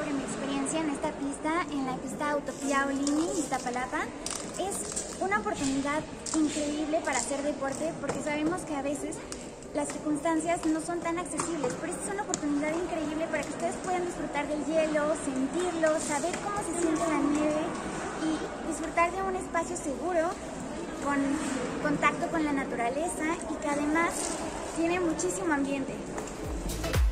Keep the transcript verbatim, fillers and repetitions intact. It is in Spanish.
sobre mi experiencia en esta pista, en la pista Utopía Olini, Iztapalapa. Es una oportunidad increíble para hacer deporte porque sabemos que a veces las circunstancias no son tan accesibles, pero esta es una oportunidad increíble para que ustedes puedan disfrutar del hielo, sentirlo, saber cómo se siente la nieve y disfrutar de un espacio seguro, con contacto con la naturaleza y que además tiene muchísimo ambiente.